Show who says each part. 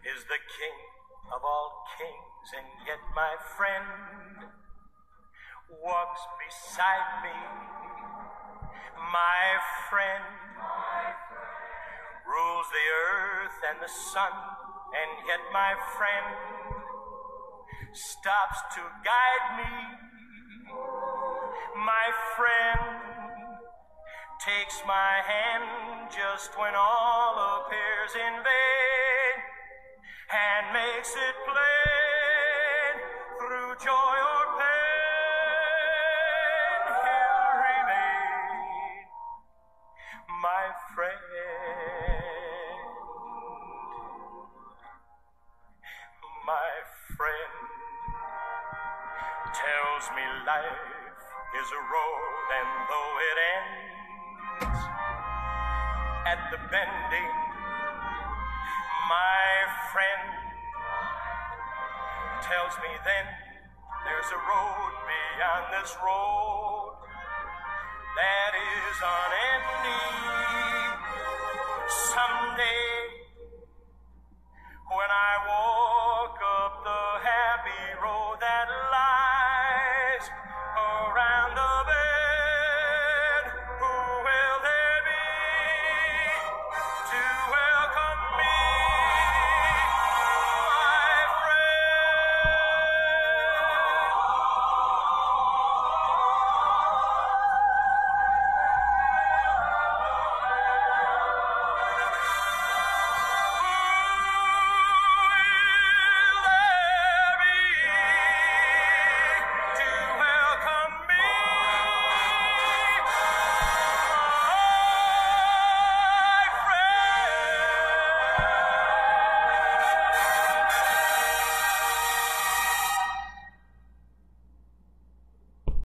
Speaker 1: is the King of all kings, and yet my friend walks beside me. My friend rules the earth and the sun, and yet my friend stops to guide me. My friend takes my hand just when all appears in vain, and makes it plain through joy or pain. He'll remain my friend. My friend tells me life is a road, and though it ends at the bending, my friend tells me then there's a road beyond this road that is unending. Someday